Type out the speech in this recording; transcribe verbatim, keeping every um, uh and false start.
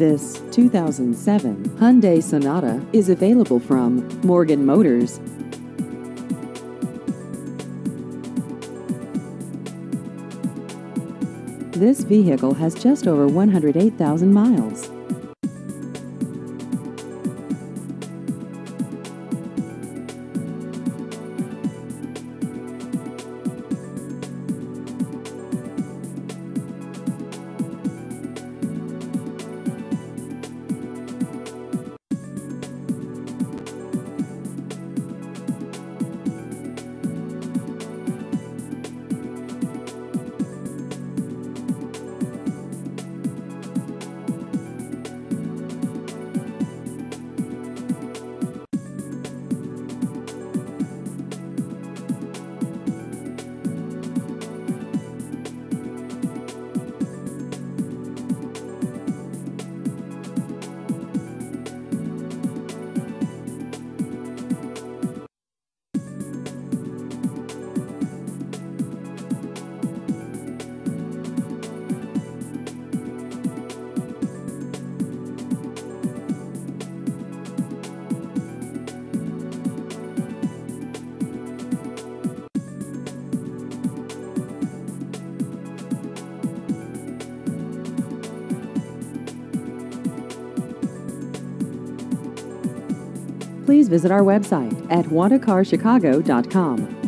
This two thousand seven Hyundai Sonata is available from Morgan Motors. This vehicle has just over one hundred eight thousand miles. Please visit our website at want a car chicago dot com.